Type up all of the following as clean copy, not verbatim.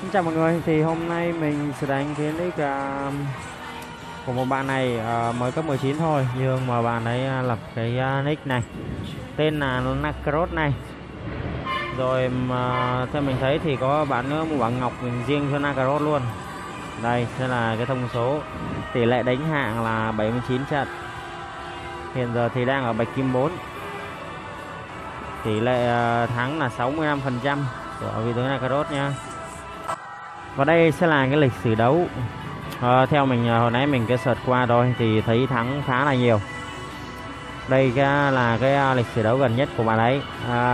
Xin chào mọi người, thì hôm nay mình sẽ đánh cái nick của một bạn này mới cấp 19 thôi, nhưng mà bạn ấy lập cái nick này tên là Nakaroth này. Rồi mà theo mình thấy thì có bạn nữa một bản ngọc riêng cho Nakaroth luôn. Đây sẽ là cái thông số tỷ lệ đánh hạng là 79 trận. Hiện giờ thì đang ở bạch kim 4. Tỷ lệ thắng là 65% của vị tướng Nakaroth nha. Và đây sẽ là cái lịch sử đấu. Theo mình hồi nãy mình cái search qua rồi thì thấy thắng khá là nhiều. Đây là cái lịch sử đấu gần nhất của bạn ấy.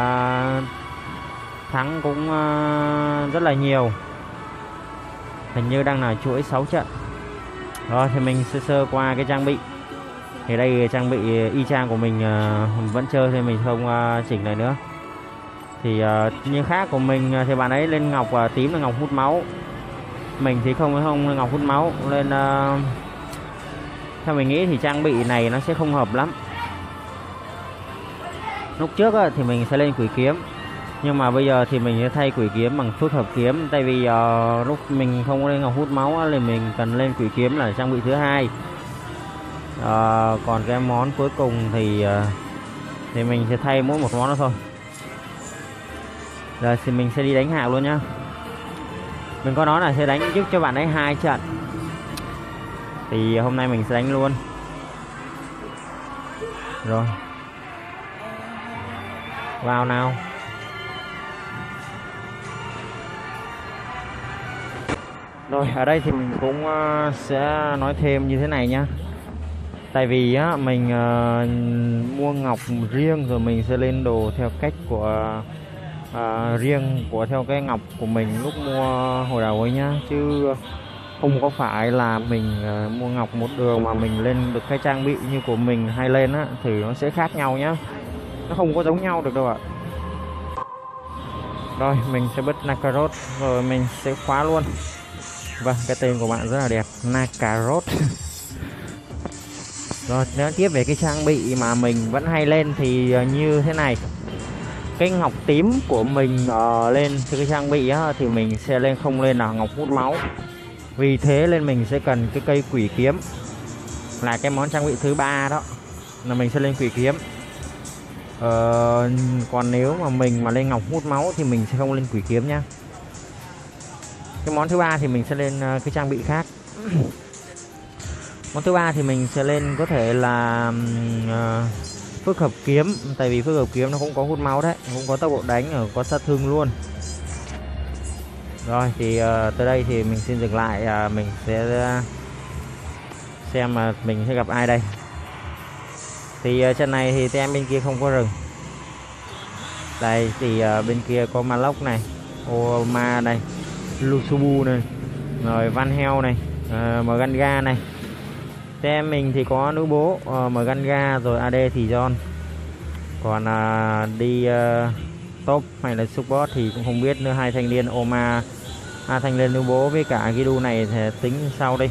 Thắng cũng rất là nhiều. Hình như đang là chuỗi 6 trận. Rồi thì mình sơ qua cái trang bị. Thì đây trang bị y chang của mình vẫn chơi thì mình không chỉnh lại nữa. Thì như khác của mình thì bạn ấy lên ngọc tím là ngọc hút máu. Mình thì không ngọc hút máu nên theo mình nghĩ thì trang bị này nó sẽ không hợp lắm. Lúc trước thì mình sẽ lên quỷ kiếm, nhưng mà bây giờ thì mình sẽ thay quỷ kiếm bằng phức hợp kiếm. Tại vì lúc mình không có lên ngọc hút máu thì mình cần lên quỷ kiếm là trang bị thứ hai. Còn cái món cuối cùng thì mình sẽ thay mỗi một món đó thôi. Giờ thì mình sẽ đi đánh hạng luôn nhá. Mình có nói là sẽ đánh giúp cho bạn ấy 2 trận. Thì hôm nay mình sẽ đánh luôn. Rồi. Vào nào. Rồi ở đây thì mình cũng sẽ nói thêm như thế này nhá. Tại vì mình mua ngọc riêng rồi mình sẽ lên đồ theo cách của riêng của theo cái ngọc của mình lúc mua hồi đầu ấy nhá, chứ không có phải là mình mua ngọc một đường mà mình lên được cái trang bị như của mình hay lên thì nó sẽ khác nhau nhá, nó không có giống nhau được đâu ạ. Rồi mình sẽ bứt Nakaroth rồi mình sẽ khóa luôn. Vâng, cái tên của bạn rất là đẹp, Nakaroth. Rồi nói tiếp về cái trang bị mà mình vẫn hay lên thì như thế này. Cái ngọc tím của mình lên cái trang bị thì mình sẽ không lên là ngọc hút máu. Vì thế nên mình sẽ cần cái cây quỷ kiếm là cái món trang bị thứ 3 đó, là mình sẽ lên quỷ kiếm. Còn nếu mà mình mà lên ngọc hút máu thì mình sẽ không lên quỷ kiếm nhá. Cái món thứ 3 thì mình sẽ lên cái trang bị khác. Món thứ 3 thì mình sẽ lên có thể là phức hợp kiếm. Tại vì phức hợp kiếm nó cũng có hút máu đấy, cũng có tốc độ đánh, có sát thương luôn. Rồi thì tới đây thì mình xin dừng lại. Mình sẽ xem mà mình sẽ gặp ai đây. Thì trận này thì tem bên kia không có rừng. Đây thì bên kia có Malok này, Oma này, Lusubu này, rồi Van Hell này, Mganga này. Tem mình thì có nữ bố Mganga, rồi AD thì John. Còn đi top hay là support thì cũng không biết nữa. Hai thanh niên Oma, thanh niên nữ bố với cả Gidu này thì tính sau đi.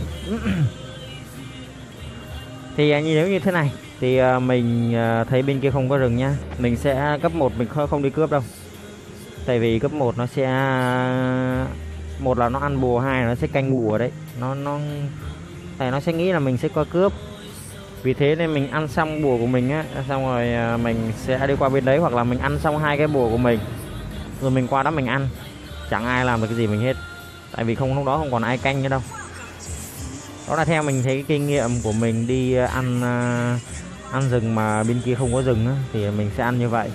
Thì nếu như thế này thì mình thấy bên kia không có rừng nhá, mình sẽ cấp 1 mình không đi cướp đâu. Tại vì cấp 1 nó sẽ một là nó ăn bùa, hai là nó sẽ canh bùa đấy. Tại nó sẽ nghĩ là mình sẽ có cướp. Vì thế nên mình ăn xong bùa của mình xong rồi mình sẽ đi qua bên đấy, hoặc là mình ăn xong 2 cái bùa của mình rồi mình qua đó mình ăn. Chẳng ai làm được cái gì mình hết. Tại vì lúc đó không còn ai canh nữa đâu. Đó là theo mình thấy cái kinh nghiệm của mình đi ăn rừng mà bên kia không có rừng thì mình sẽ ăn như vậy.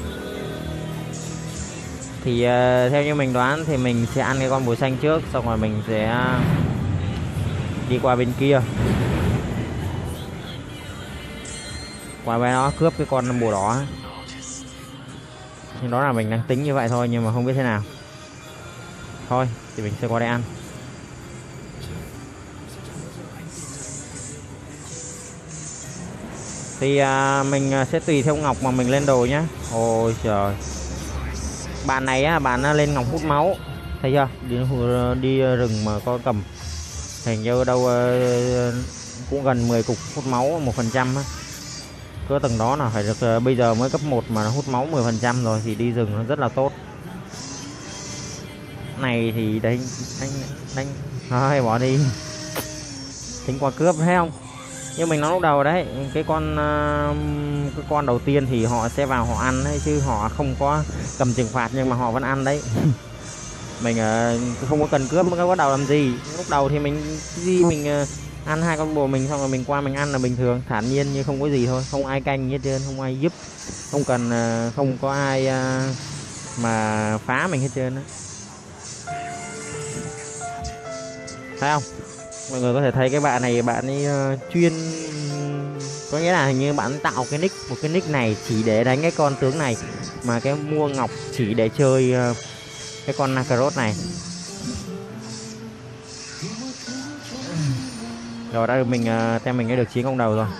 Thì theo như mình đoán thì mình sẽ ăn cái con bùa xanh trước, xong rồi mình sẽ đi qua bên kia, qua bên đó cướp cái con bùa đỏ. Nhưng đó là mình đang tính như vậy thôi, nhưng mà không biết thế nào. Thôi thì mình sẽ qua đây ăn. Thì mình sẽ tùy theo ngọc mà mình lên đồ nhá. Ôi trời, bạn này bạn lên ngọc hút máu, thấy chưa? Đi rừng mà có cầm hình như đâu cũng gần 10 cục hút máu 1%. Cỡ tầng đó là phải được, bây giờ mới cấp 1 mà nó hút máu 10% rồi thì đi rừng nó rất là tốt. bạn này thì đánh thôi bỏ đi, tính qua cướp thấy không. Nhưng mình nói lúc đầu đấy, cái con đầu tiên thì họ sẽ vào họ ăn đấy, chứ họ không có cầm trừng phạt nhưng mà họ vẫn ăn đấy. Mình không có cần cướp, mới bắt đầu làm gì. Lúc đầu thì mình ăn hai con bồ mình xong rồi mình qua mình ăn là bình thường thản nhiên như không có gì thôi, không ai canh hết trơn, không ai giúp, không cần không có ai mà phá mình hết trơn đó. Thấy không, mọi người có thể thấy cái bạn này, bạn ấy chuyên, có nghĩa là hình như bạn tạo một cái nick này chỉ để đánh cái con tướng này, mà cái mua ngọc chỉ để chơi cái con Nakaroth này. Rồi đã được mình tem mình đã được 9 công đầu rồi.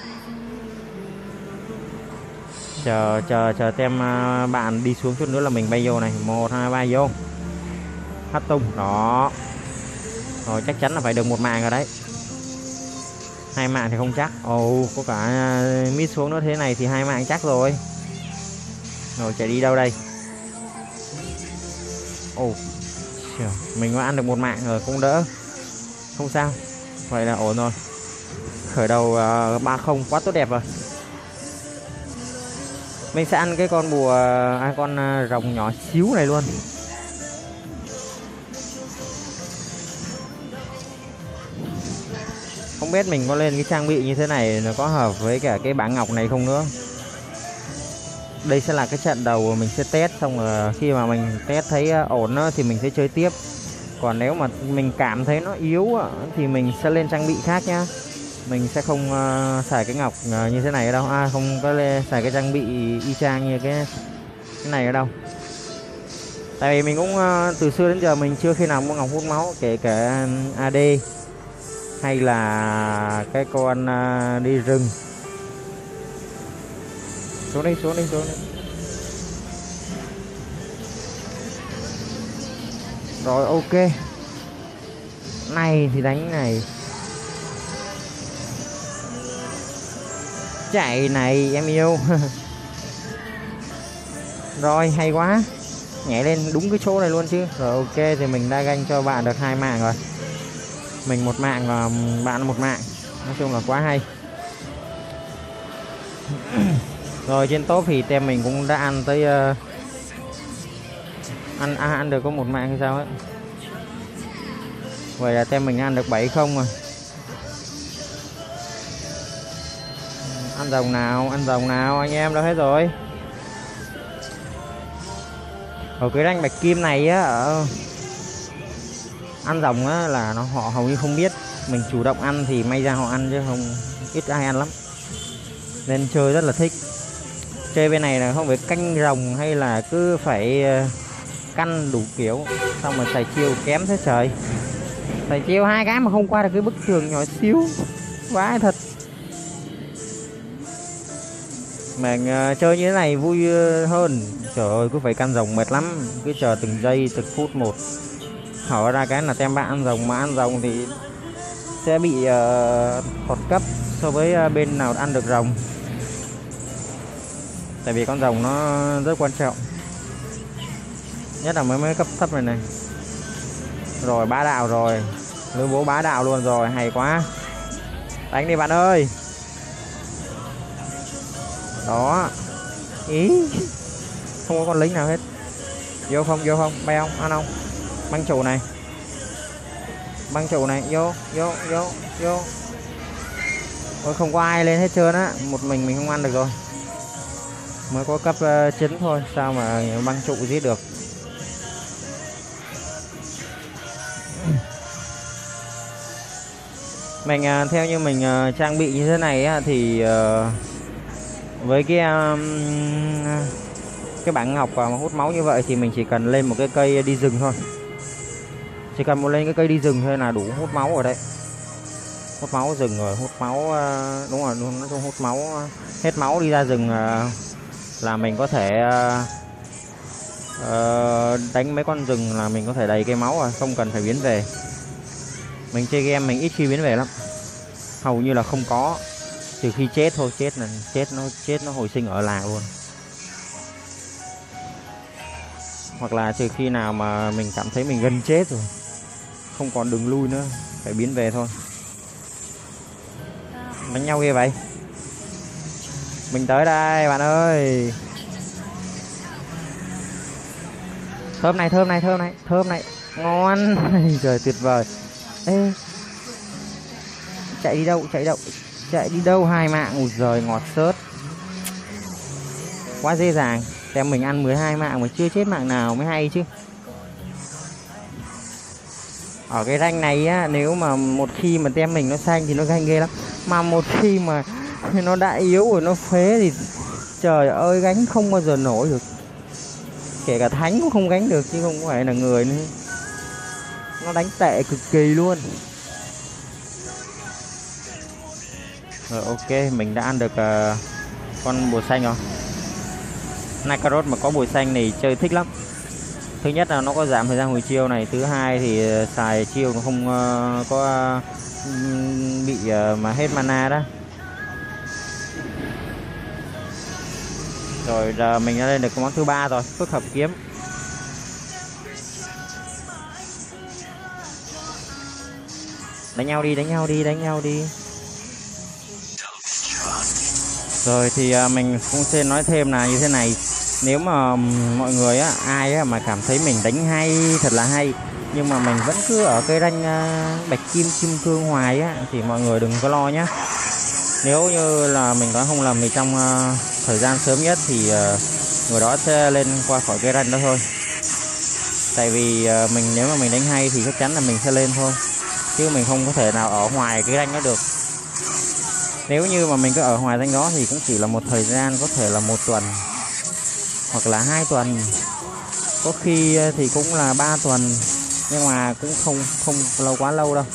Chờ tem bạn đi xuống chút nữa là mình bay vô này, 1 2 3 vô. Hát tung đó. Rồi chắc chắn là phải được 1 mạng rồi đấy. 2 mạng thì không chắc. Ồ, có cả mid xuống nữa, thế này thì 2 mạng chắc rồi. Rồi chạy đi đâu đây? Ồ, mình có ăn được 1 mạng rồi, cũng đỡ, không sao, vậy là ổn rồi. Khởi đầu 3-0 quá tốt đẹp rồi. Mình sẽ ăn cái con bùa con rồng nhỏ xíu này luôn. Không biết mình có lên cái trang bị như thế này nó có hợp với cả cái bảng ngọc này không nữa. Đây sẽ là cái trận đầu mình sẽ test, xong rồi khi mà mình test thấy ổn thì mình sẽ chơi tiếp. Còn nếu mà mình cảm thấy nó yếu thì mình sẽ lên trang bị khác nhá. Mình sẽ không xài cái ngọc như thế này ở đâu, không có xài cái trang bị y chang như cái này ở đâu. Tại vì mình cũng từ xưa đến giờ mình chưa khi nào mua ngọc hút máu, kể cả AD hay là cái con đi rừng. Xuống đi. Rồi ok. Này thì đánh này. Chạy này em yêu. Rồi hay quá. Nhảy lên đúng cái chỗ này luôn chứ. Rồi ok thì mình đã ganh cho bạn được 2 mạng rồi. Mình 1 mạng và bạn 1 mạng. Nói chung là quá hay. Rồi trên top thì tem mình cũng đã ăn tới ăn được có 1 mạng hay sao ấy. Vậy là tem mình ăn được 7 không rồi. Ăn rồng nào anh em, đâu hết rồi. Ở cái rank bạch kim này ăn rồng là họ hầu như không biết. Mình chủ động ăn thì may ra họ ăn chứ không ít ai ăn lắm. Nên chơi rất là thích. Chơi bên này là không phải canh rồng hay là cứ phải căn đủ kiểu, xong mà xài chiêu kém thế trời. Xài chiêu 2 cái mà không qua được cái bức tường nhỏ xíu, vãi thật. Mà chơi như thế này vui hơn. Trời ơi, cứ phải căn rồng mệt lắm, cứ chờ từng giây từng phút một. Hỏi ra cái là tem bạn ăn rồng, mà ăn rồng thì sẽ bị thọt cấp so với bên nào ăn được rồng. Tại vì con rồng nó rất quan trọng, nhất là mấy cấp thấp này. Rồi bá đạo rồi, lưới bố bá đạo luôn rồi, hay quá. Đánh đi bạn ơi. Đó. Ý, không có con lính nào hết. Vô không, bay không, ăn không. Băng trụ này, vô. Ôi, không có ai lên hết trơn á, một mình không ăn được rồi. Mới có cấp 9 thôi, sao mà băng trụ giết được. Mình theo như mình trang bị như thế này thì với cái bảng ngọc và hút máu như vậy thì mình chỉ cần lên một cái cây đi rừng thôi. Chỉ cần lên cái cây đi rừng thôi là đủ hút máu rồi đấy. Hút máu rừng rồi, hút máu đúng rồi, nói chung hút máu hết máu đi ra rừng là mình có thể đánh mấy con rừng là mình có thể đầy cây máu rồi, không cần phải biến về. Mình chơi game mình ít khi biến về lắm, hầu như là không có, trừ khi chết thôi. Chết nó hồi sinh ở làng luôn. hoặc là trừ khi nào mà mình cảm thấy mình gần chết rồi, không còn đường lui nữa, phải biến về thôi. Đánh nhau ghê vậy. Mình tới đây bạn ơi. Thơm này, thơm này, thơm này, thơm này, ngon. Trời tuyệt vời. Ê, chạy đi đâu, chạy đâu, chạy đi đâu, 2 mạng. Ui giời, ngọt xớt, quá dễ dàng. Tem mình ăn 12 mạng mà chưa chết mạng nào mới hay chứ. Ở cái rank này á, nếu mà một khi mà tem mình nó xanh thì nó ganh ghê lắm, mà một khi mà nó đã yếu rồi, nó phế thì trời ơi, gánh không bao giờ nổi được. Kể cả thánh cũng không gánh được chứ không phải là người nữa. Nó đánh tệ cực kỳ luôn. Rồi ok, mình đã ăn được con bùa xanh rồi. Nakaroth mà có bùa xanh này chơi thích lắm. Thứ nhất là nó có giảm thời gian hồi chiêu này, thứ hai thì xài chiêu nó không có bị mà hết mana đó. Rồi giờ mình đã lên được cái món thứ 3 rồi, phức hợp kiếm. Đánh nhau đi, đánh nhau đi, đánh nhau đi. Rồi thì mình cũng xin nói thêm là như thế này. Nếu mà mọi người á, ai á, mà cảm thấy mình đánh hay, thật là hay, nhưng mà mình vẫn cứ ở cái rank bạch kim kim cương hoài á, thì mọi người đừng có lo nhá. Nếu như là mình nói không lầm thì trong thời gian sớm nhất thì người đó sẽ lên qua khỏi cái rank đó thôi. Tại vì mình nếu mà mình đánh hay thì chắc chắn là mình sẽ lên thôi, chứ mình không có thể nào ở ngoài cái rank đó được. Nếu như mà mình cứ ở ngoài rank đó thì cũng chỉ là một thời gian, có thể là 1 tuần hoặc là 2 tuần, có khi thì cũng là 3 tuần, nhưng mà cũng không lâu, quá lâu đâu.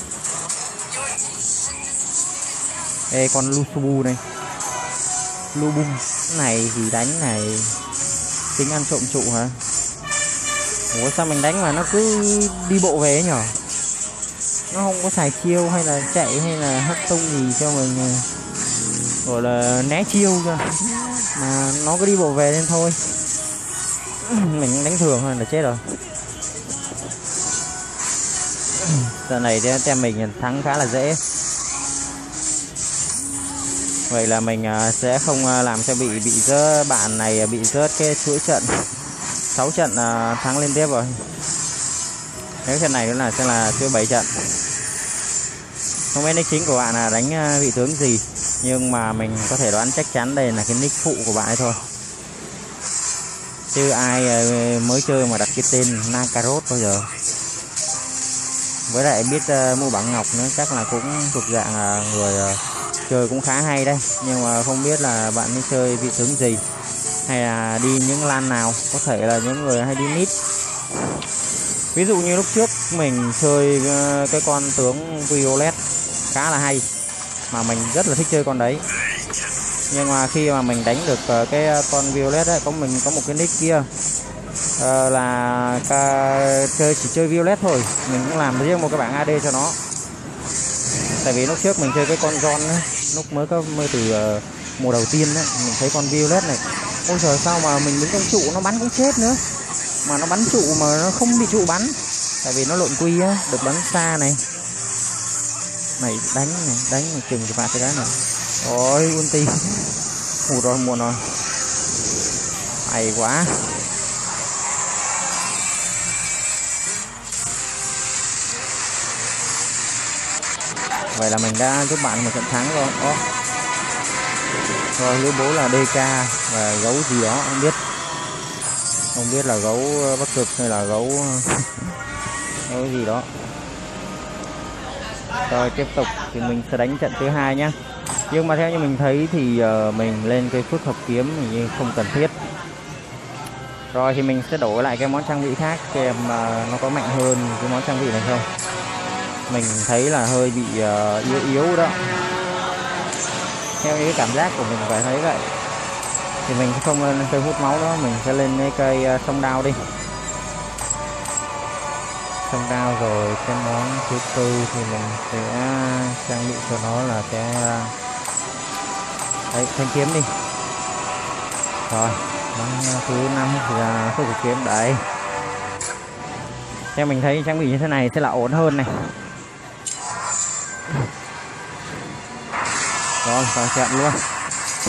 Ê, con Lusubu này, Lubum này thì đánh này tính ăn trộm trụ hả? Ủa sao mình đánh mà nó cứ đi bộ về ấy nhở? Nó không có xài chiêu hay là chạy hay là hất tung gì cho mình gọi là né chiêu cơ, mà nó cứ đi bộ về lên thôi. Mình đánh thường thôi là chết rồi. Giờ này tem mình thắng khá là dễ. Vậy là mình sẽ không làm cho bị rớt, bạn này bị rớt cái chuỗi trận 6 trận thắng liên tiếp rồi. Nếu trận này nữa là sẽ là chuỗi 7 trận. Không biết nick chính của bạn là đánh vị tướng gì, nhưng mà mình có thể đoán chắc chắn đây là cái nick phụ của bạn ấy thôi. Chứ ai mới chơi mà đặt cái tên Nakaroth bao giờ. Với lại biết mua bảng ngọc nữa, chắc là cũng thuộc dạng người chơi cũng khá hay đây. Nhưng mà không biết là bạn ấy chơi vị tướng gì, hay là đi những lan nào. Có thể là những người hay đi mid. Ví dụ như lúc trước mình chơi cái con tướng Violet khá là hay, mà mình rất là thích chơi con đấy. Nhưng mà khi mà mình đánh được cái con Violet ấy, mình có một cái nick kia là chỉ chơi Violet thôi, mình cũng làm riêng một cái bảng AD cho nó. Tại vì lúc trước mình chơi cái con John ấy, lúc mới từ mùa đầu tiên ấy, mình thấy con Violet này, ôi trời, sao mà mình đứng trong trụ nó bắn cũng chết nữa, mà nó bắn trụ mà nó không bị trụ bắn, tại vì nó lộn quy á, được bắn xa này. Đánh mà chừng cái phạt cái này. Ôi ulti. Rồi muộn rồi. Hay quá. Vậy là mình đã giúp bạn một trận thắng rồi. Rồi lứa bố là DK và gấu gì đó không biết là gấu Bắc Cực hay là gấu gấu gì đó. Rồi tiếp tục thì mình sẽ đánh trận thứ 2 nhé. Nhưng mà theo như mình thấy thì mình lên cái phước hợp kiếm hình như không cần thiết. Rồi thì mình sẽ đổi lại cái món trang bị khác xem nó có mạnh hơn cái món trang bị này không. Mình thấy là hơi bị yếu đó. Theo cái cảm giác của mình phải thấy vậy. Thì mình không lên cây hút máu đó, mình sẽ lên cái cây sông đao đi. Sông đao rồi cái món thứ tư thì mình sẽ trang bị cho nó là cái thanh kiếm đi. Rồi món thứ 5 thì là phước kiếm đấy. Theo mình thấy trang bị như thế này sẽ là ổn hơn này. Rồi vào trận luôn. Thì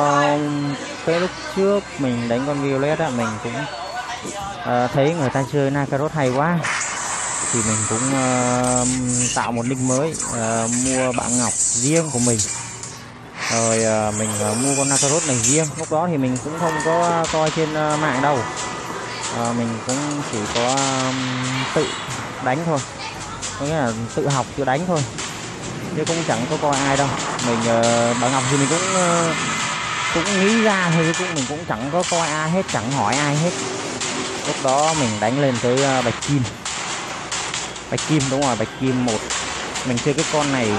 cái lúc trước mình đánh con Violet á, mình cũng thấy người ta chơi Nakaroth hay quá, thì mình cũng tạo một nick mới, mua bạn ngọc riêng của mình, rồi mình mua con Nakaroth này riêng. Lúc đó thì mình cũng không có coi trên mạng đâu, mình cũng chỉ có tự đánh thôi, có nghĩa là tự học tự đánh thôi, chứ cũng chẳng có coi ai đâu. Mình bạn ngọc thì mình cũng nghĩ ra thôi, chứ mình cũng chẳng có coi ai hết, chẳng hỏi ai hết. Lúc đó mình đánh lên tới bạch kim, đúng rồi, bạch kim 1. Mình chơi cái con này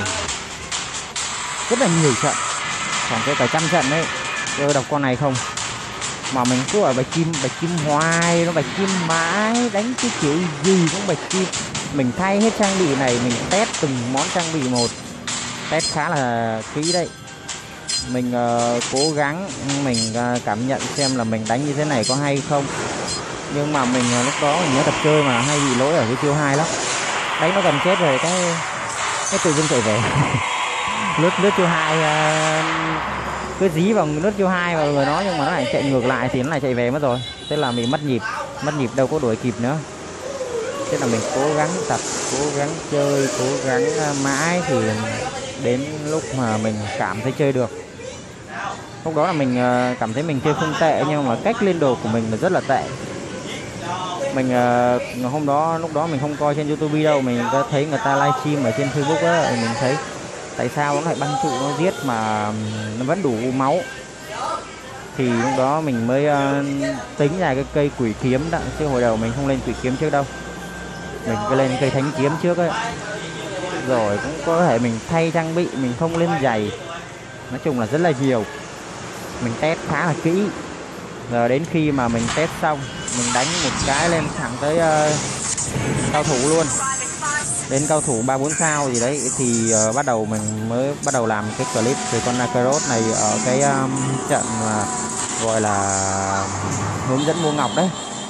rất là nhiều trận, khoảng tới cả 100 trận đấy, chơi đọc con này không mà mình cứ ở bạch kim hoài, nó bạch kim mãi, đánh cái kiểu gì cũng bạch kim. Mình thay hết trang bị này, mình test từng món trang bị một, test khá là kỹ đấy. Mình cố gắng mình cảm nhận xem là mình đánh như thế này có hay không. Nhưng mà mình lúc đó mình nhớ tập chơi mà hay bị lỗi ở cái chiêu 2 lắm, đánh nó gần chết rồi cái tự dưng chạy về. lướt chiêu 2, cứ dí vào lướt chiêu 2 vào người nó, nhưng mà nó lại chạy ngược lại thì nó lại chạy về mất rồi. Thế là mình mất nhịp đâu có đuổi kịp nữa. Thế là mình cố gắng tập, cố gắng chơi, cố gắng mãi thì đến lúc mà mình cảm thấy chơi được. Lúc đó là mình cảm thấy mình chơi không tệ, nhưng mà cách lên đồ của mình là rất là tệ. Mình lúc đó mình không coi trên YouTube đâu, mình có thấy người ta livestream ở trên Facebook á, mình thấy tại sao nó lại băng trụ nó giết mà nó vẫn đủ máu. Thì lúc đó mình mới tính ra cái cây quỷ kiếm đó, chứ hồi đầu mình không lên quỷ kiếm trước đâu, mình cứ lên cây thánh kiếm trước ấy. Rồi cũng có thể mình thay trang bị, mình không lên giày, nói chung là rất là nhiều. Mình test khá là kỹ. Rồi đến khi mà mình test xong, mình đánh một cái lên thẳng tới cao thủ luôn, đến cao thủ 3-4 sao gì đấy, thì bắt đầu mình mới bắt đầu làm cái clip về con Nakaroth này ở cái trận mà gọi là hướng dẫn mua ngọc đấy.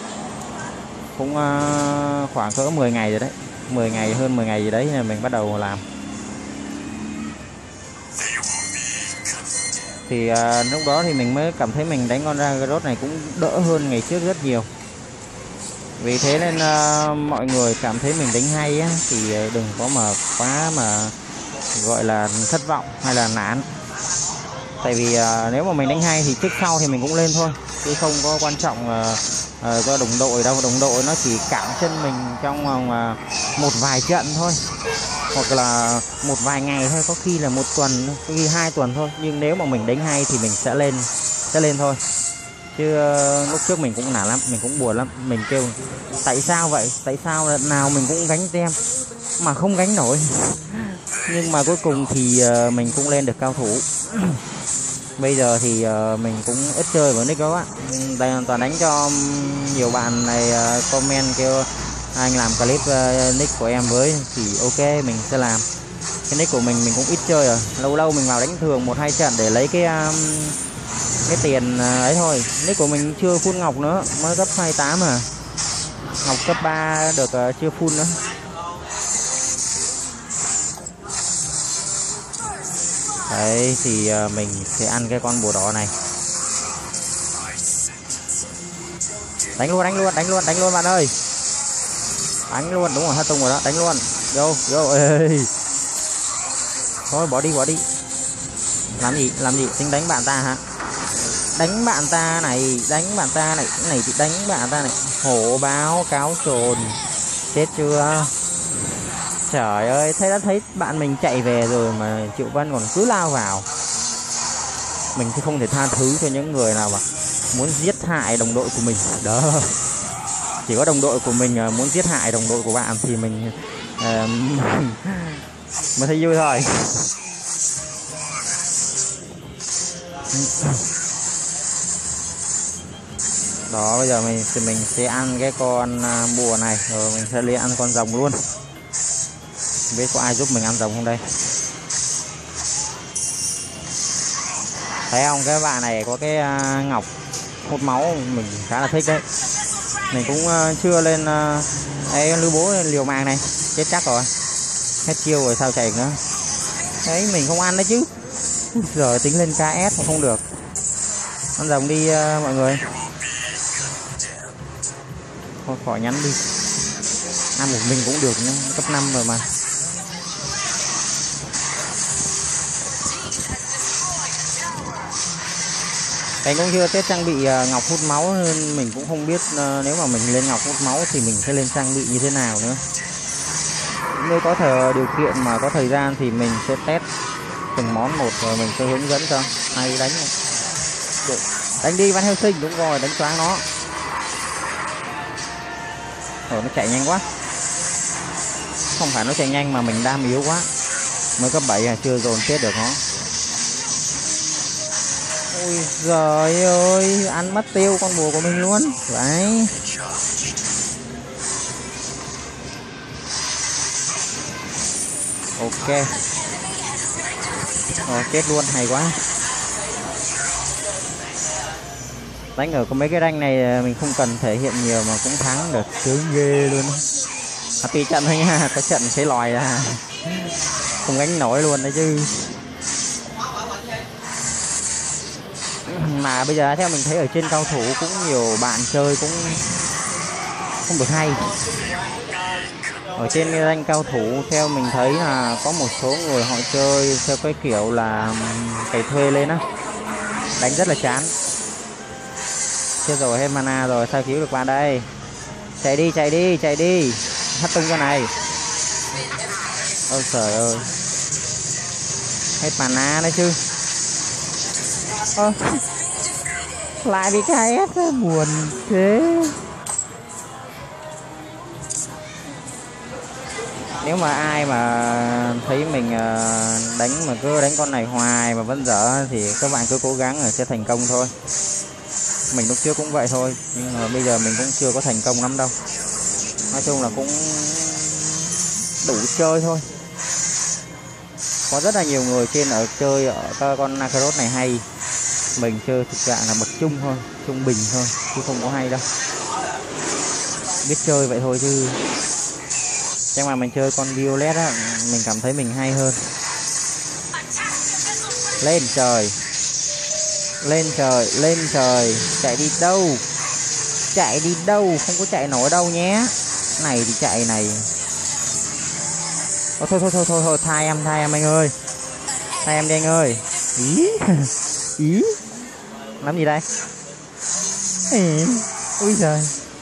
Cũng khoảng cỡ 10 ngày rồi đấy, 10 ngày, hơn 10 ngày gì đấy là mình bắt đầu làm. Thì lúc đó thì mình mới cảm thấy mình đánh con Nakaroth này cũng đỡ hơn ngày trước rất nhiều. Vì thế nên mọi người cảm thấy mình đánh hay á, thì đừng có mà quá mà gọi là thất vọng hay là nản. Tại vì nếu mà mình đánh hay thì trước sau thì mình cũng lên thôi, chứ không có quan trọng do đồng đội đâu. Đồng đội nó chỉ cản chân mình trong vòng một vài trận thôi, hoặc là một vài ngày thôi, có khi là 1 tuần, có khi 2 tuần thôi. Nhưng nếu mà mình đánh hay thì mình sẽ lên thôi. Chứ lúc trước mình cũng nản lắm, mình cũng buồn lắm, mình kêu tại sao vậy, tại sao lần nào mình cũng gánh tem mà không gánh nổi. Nhưng mà cuối cùng thì mình cũng lên được cao thủ. Bây giờ thì mình cũng ít chơi với nick đó á, toàn đánh cho nhiều bạn này comment kêu anh làm clip nick của em với, thì ok mình sẽ làm. Cái nick của mình cũng ít chơi rồi, lâu lâu mình vào đánh thường 1-2 trận để lấy cái tiền ấy thôi. Nick của mình chưa full ngọc nữa, mới cấp 28 à, ngọc cấp 3 được chưa full nữa. Đấy thì mình sẽ ăn cái con bùa đỏ này. Đánh luôn bạn ơi, đánh luôn, đúng rồi, hết tung rồi đó, đánh luôn, vô ơi. Thôi bỏ đi. Làm gì tính đánh bạn ta hả? Đánh bạn ta này thì đánh bạn ta này. Hổ báo cáo trồn, chết chưa? Trời ơi, đã thấy bạn mình chạy về rồi mà Triệu Vân còn cứ lao vào. Mình thì không thể tha thứ cho những người nào mà muốn giết hại đồng đội của mình đó. Chỉ có đồng đội của mình muốn giết hại đồng đội của bạn thì mình mới thấy vui thôi. Đó, bây giờ mình sẽ ăn cái con bùa này, rồi mình sẽ lên ăn con rồng luôn. Không biết có ai giúp mình ăn rồng không đây? Thấy không, cái bạn này có cái ngọc hút máu, mình khá là thích đấy. Mình cũng chưa lên Đấy lưu bố liều mạng này, chết chắc rồi, hết chiêu rồi sao chạy nữa. Đấy mình không ăn đấy chứ. Giờ tính lên KS mà không được. Ăn rồng đi mọi người. Thôi khỏi nhắn đi. Ăn một mình cũng được nữa, cấp 5 rồi mà. Mình cũng chưa test trang bị ngọc hút máu nên mình cũng không biết nếu mà mình lên ngọc hút máu thì mình sẽ lên trang bị như thế nào nữa. Nếu có điều kiện mà có thời gian thì mình sẽ test từng món một rồi mình sẽ hướng dẫn cho. Hay đánh này. Được. Đánh đi Van Helsing, đúng rồi, đánh choáng nó. Rồi nó chạy nhanh quá. Không phải nó chạy nhanh mà mình đam yếu quá. Mới cấp 7 à, chưa dồn chết được nó. Ôi giời ơi, ăn mất tiêu con bùa của mình luôn. Đấy. Ok. Rồi chết luôn, hay quá. Đánh ở có mấy cái rank này mình không cần thể hiện nhiều mà cũng thắng được, sướng ghê luôn. Tùy trận thôi nha, có trận thấy lòi ra không gánh nổi luôn đấy chứ. Mà bây giờ theo mình thấy ở trên cao thủ cũng nhiều bạn chơi cũng không được hay. Ở trên rank cao thủ theo mình thấy là có một số người họ chơi theo cái kiểu là cày thuê lên á, đánh rất là chán. Chết rồi, hết mana rồi, sao cứu được bạn đây? Chạy đi, chạy đi, chạy đi. Hất tung cái này. Ôi trời ơi. Hết mana đấy chứ. Lại bị cái S, buồn thế. Nếu mà ai mà thấy mình đánh mà cứ đánh con này hoài mà vẫn dở thì các bạn cứ cố gắng là sẽ thành công thôi. Mình lúc trước cũng vậy thôi, nhưng mà bây giờ mình cũng chưa có thành công lắm đâu. Nói chung là cũng đủ chơi thôi. Có rất là nhiều người trên ở chơi ở con Nakaroth này hay. Mình chơi thực trạng là bậc trung thôi, trung bình thôi, chứ không có hay đâu. Biết chơi vậy thôi chứ. Nhưng mà mình chơi con Violet á, mình cảm thấy mình hay hơn. Lên trời. Lên trời, lên trời. Chạy đi đâu? Chạy đi đâu? Không có chạy nổi đâu nhé. Này thì chạy này. Thôi, thay em anh ơi. Thay em đi anh ơi. Ý. Ý. Làm gì đây? Ui giời.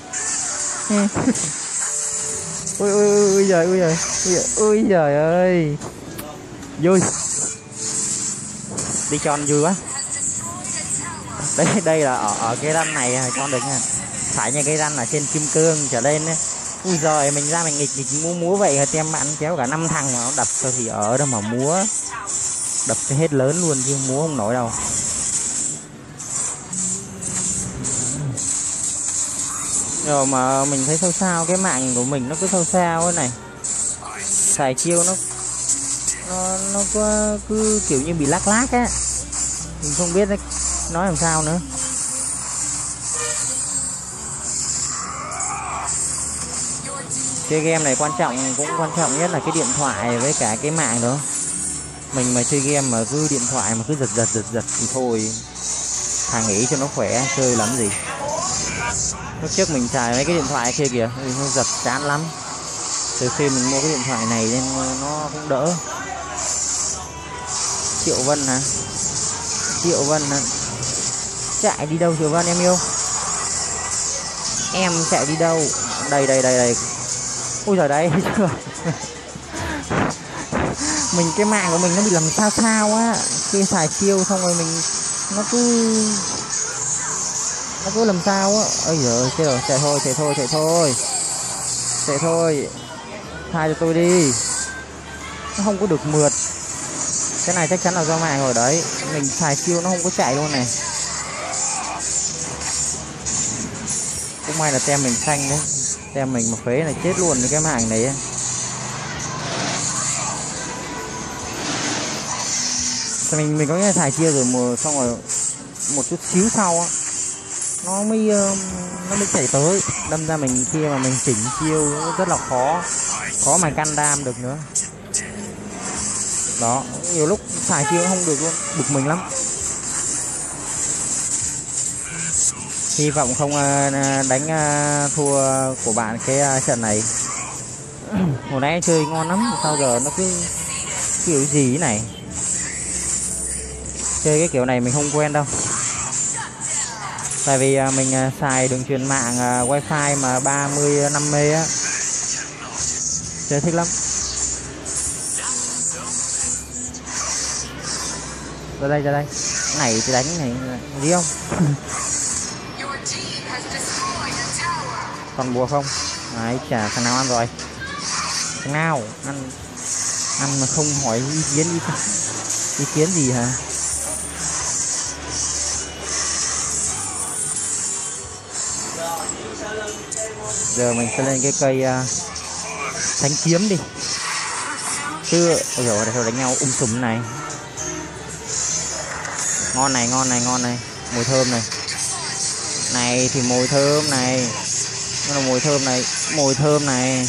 Ui giời ơi. Vui. Đi cho anh vui quá. Đây là ở cái ranh này con được nha. Phải nha, cái ranh là trên kim cương trở lên ấy. Ui giời, mình ra mình nghịch múa vậy hả, tem bạn kéo cả 5 thằng mà nó đập thôi thì ở đâu mà múa. Đập cho hết lớn luôn chứ múa không nổi đâu. Rồi mà mình thấy sao cái mạng của mình nó cứ sao thế này. Xài chiêu nó cứ kiểu như bị lác á. Mình không biết nói làm sao nữa. Chơi game này cũng quan trọng nhất là cái điện thoại với cả cái mạng đó. Mình mà chơi game mà cứ điện thoại mà cứ giật thì thôi, thà nghỉ cho nó khỏe, chơi lắm gì. Lúc trước mình xài mấy cái điện thoại kia kìa, nó giật chán lắm. Từ khi mình mua cái điện thoại này nên nó cũng đỡ. Triệu Vân hả? Chạy đi đâu Triệu Vân em yêu? Em chạy đi đâu? Đây. Ui giời đây. Mình cái mạng của mình nó bị làm sao á. Khi xài chiêu xong rồi mình nó cứ làm sao á. Ôi giời ơi, chết rồi, chạy thôi. Tha cho tôi đi. Nó không có được mượt. Cái này chắc chắn là do mạng rồi đấy. Mình xài chiêu nó không có chạy luôn này. Cũng may là tem mình xanh đấy. Tem mình mà phế này chết luôn với cái mạng này ấy. Mình có cái xài chiêu rồi xong rồi một chút xíu sau á nó mới chạy tới. đâm ra mình khi mà mình chỉnh chiêu rất là khó mà can đam được nữa. Đó, nhiều lúc xài chiêu không được luôn, bực mình lắm. Hy vọng không đánh thua của bạn cái trận này. Hồi nãy chơi ngon lắm, sao giờ nó cứ kiểu gì thế này. Chơi cái kiểu này mình không quen đâu. Tại vì mình xài đường truyền mạng wifi mà 35 mê á. Chơi thích lắm. Ra đây. Này thì đánh này gì không? Còn bùa không? Đấy, chả thằng nào ăn rồi. Thằng nào ăn mà không hỏi ý kiến gì hả? Giờ mình sẽ lên cái cây thánh kiếm đi. Chứ ôi dồi ôi, đánh nhau sùm này. Ngon này, mùi thơm này. Này thì mùi thơm này. Nó là mùi thơm này.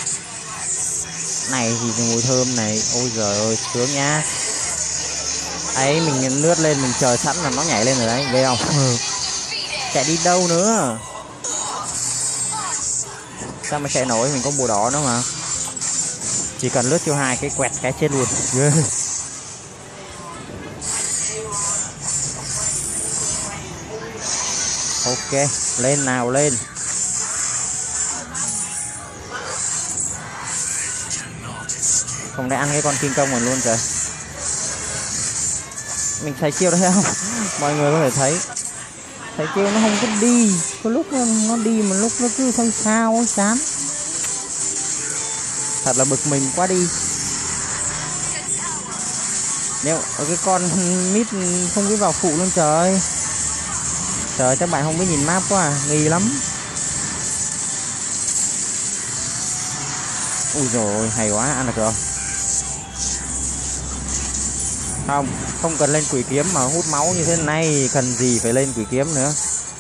Này thì mùi thơm này. Ôi giời ơi, sướng nhá. Ấy mình lướt lên mình chờ sẵn là nó nhảy lên rồi đấy, ghê không? Chạy đi đâu nữa? Sao mà chạy nổi, mình có bùa đỏ nữa mà. Chỉ cần lướt chiêu 2 cái quẹt cái chết luôn. Ok, lên nào lên. Không để ăn cái con kinh công mình luôn trời. Mình thấy chiêu đấy không? Mọi người có thể thấy. Thấy chiêu nó không có đi. Có lúc nó đi mà lúc nó cứ sao chán. Thật là bực mình quá đi. Nếu cái con mít không biết vào phụ luôn trời. Trời, các bạn không biết nhìn map quá à, nghi lắm. Ui rồi hay quá, ăn được rồi. Không cần lên quỷ kiếm mà hút máu như thế này, cần gì phải lên quỷ kiếm nữa.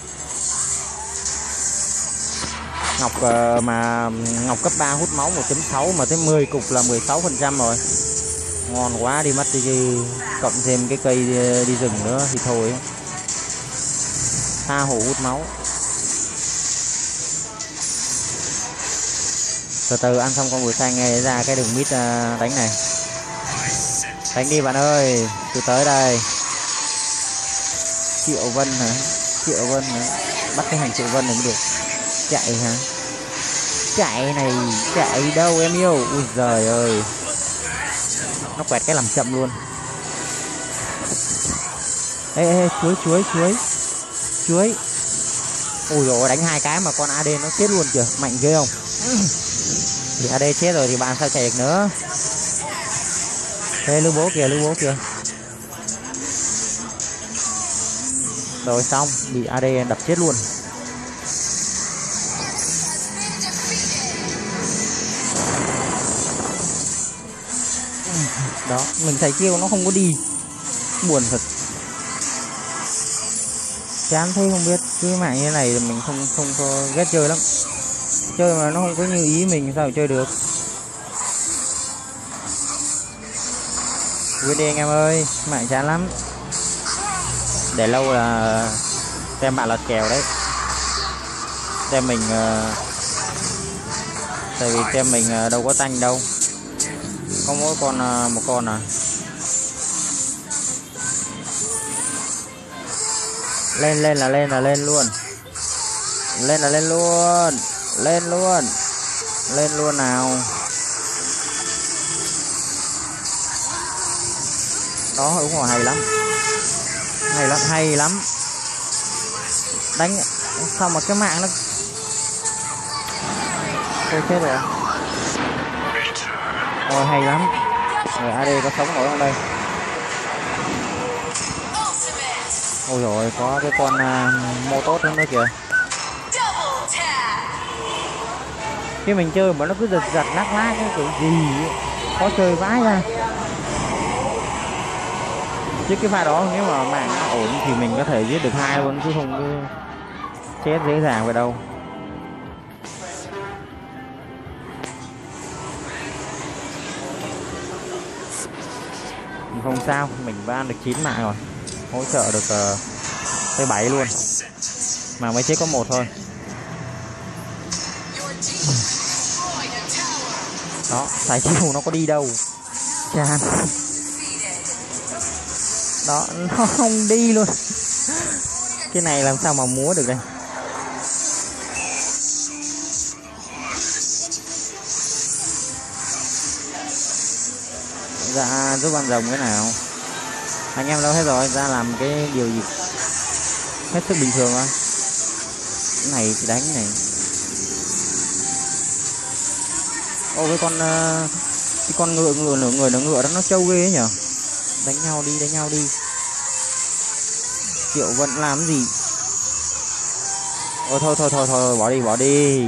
Ngọc cấp 3 hút máu 1.6 mà tới 10 cục là 16% rồi. Ngon quá, đi mất đi, cộng thêm cái cây đi rừng nữa thì thôi. Tha hồ hút máu. Từ từ ăn xong con bùi xanh nghe ra cái đường mít đánh này. Đánh đi bạn ơi, tôi tới đây. Triệu Vân hả? Bắt cái hành Triệu Vân này mới được. Chạy hả? Chạy đâu em yêu? Ui giời ơi. Nó quẹt cái làm chậm luôn. Ê chuối. Ui dồi, đánh 2 cái mà con AD nó chết luôn kìa, mạnh ghê không? Thì AD chết rồi thì bạn sao chạy được nữa. Ê, lưu bố kìa. Rồi xong, bị AD đập chết luôn. Đó, mình thấy chiêu nó không có đi. Buồn thật. Chán thế không biết, cái mạng như thế này mình không có ghét chơi lắm. Chơi mà nó không có như ý mình sao chơi được. Quên đi anh em ơi, mạng chán lắm. Để lâu là tem bạn lật kèo đấy. Tem mình tại vì tem mình đâu có tanh đâu. Có mỗi con một con à. Lên luôn. Lên luôn nào. Đó, đúng rồi, hay lắm. Đánh sao mà cái mạng nó tôi chết rồi. Ôi hay lắm. Rồi AD có sống nổi không đây? Ôi rồi có cái con mô tốt hơn nữa kìa. Khi mình chơi mà nó cứ giật lắc lác cái kiểu gì khó chơi vãi ra. Chứ cái pha đó nếu mà mạng ổn thì mình có thể giết được 2 luôn chứ không cứ chết dễ dàng vậy đâu. Không sao, mình ban được 9 mạng rồi, hỗ trợ được tới 7 luôn, mà mới chết có một thôi. Đó, xài chiêu nó có đi đâu, chán. Đó, nó không đi luôn. Cái này làm sao mà múa được đây. Dạ, giúp ăn rồng cái nào. Anh em đâu hết rồi, ra làm cái điều gì hết sức bình thường thôi. Cái này thì đánh này. Ô, cái con ngựa nửa người nửa ngựa đó nó trâu ghê ấy nhở. Đánh nhau đi. Triệu vẫn làm gì. Ôi thôi, bỏ đi.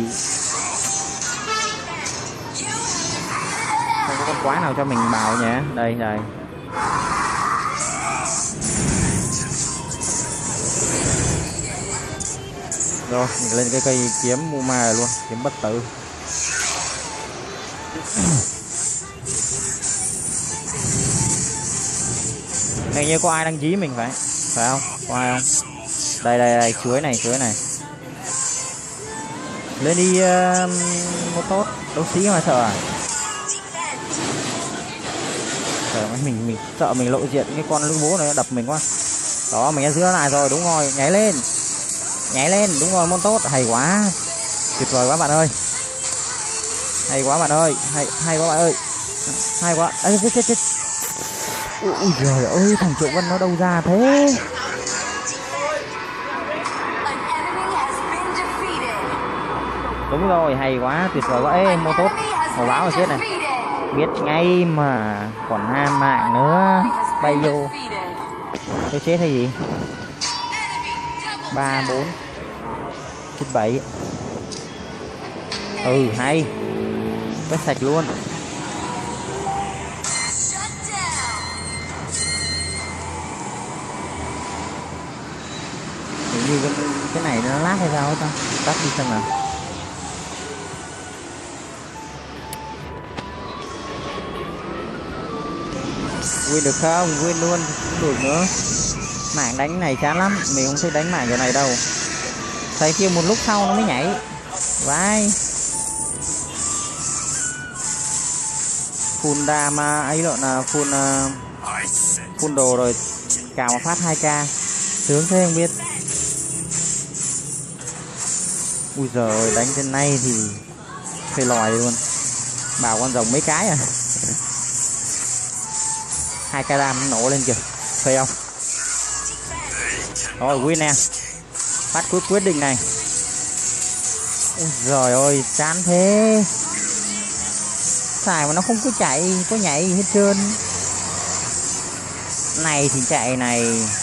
Không có con quái nào cho mình bào nhé. Đây. Rồi, mình lên cái cây kiếm Muma luôn, kiếm bất tử. Này như có ai đăng ký mình phải không? Có ai không? Đây, chuối này. Lên đi một tốt, đấu sĩ mà sợ à? Sợ mình sợ mình lộ diện cái con lũ bố này nó đập mình quá. Đó, mình đã giữ lại rồi, đúng rồi, nhảy lên, đúng rồi, môn tốt, hay quá. Tuyệt vời quá bạn ơi. Hay quá bạn ơi. Hay quá. Ê, chết. Ui giời ơi, thằng Triệu Vân nó đâu ra thế. Đúng rồi, hay quá, tuyệt vời quá. Ê, mô tốt, màu báo rồi chết này. Biết ngay mà, còn 2 mạng nữa. Bay vô. Tôi chết hay gì? 3, 4 chết 7. Ừ, hay. Quét sạch luôn. Hình như cái này nó lát hay sao ta? Tắt đi xem nào. Win được không? Win luôn, không được nữa. Mạng đánh này chán lắm, mình không thích đánh mạng cái này đâu. Thấy kia một lúc sau nó mới nhảy. Vai. Full đam ấy lộn là full đồ rồi cào một phát 2k. Sướng thế không biết. Ui giời, đánh trên này thì phê lòi luôn. Bảo con rồng mấy cái à. 2k đam nổ lên kìa. Phê không? Rồi win nè. Phát quyết định này. Ui giời ơi, chán thế. Xài mà nó không có chạy, có nhảy gì hết trơn. Này thì chạy này.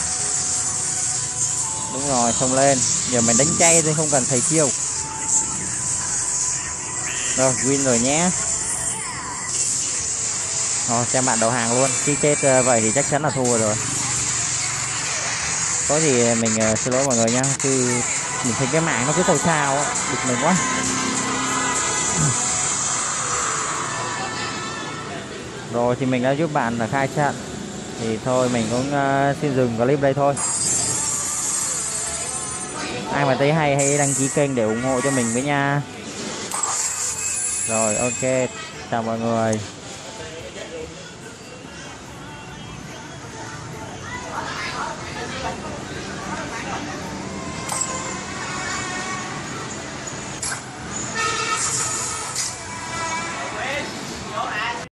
Đúng rồi, xông lên. Giờ mình đánh chay thôi, không cần thầy chiêu. Rồi, win rồi nhé. Rồi, xem bạn đầu hàng luôn. Khi chết vậy thì chắc chắn là thua rồi. Có gì mình xin lỗi mọi người nhá. Chứ mình thấy cái mạng nó cứ sao bực mình quá. Rồi thì mình đã giúp bạn là khai trận. Thì thôi mình cũng xin dừng clip đây thôi. Ai mà thấy hay hãy đăng ký kênh để ủng hộ cho mình với nha. Rồi ok, chào mọi người.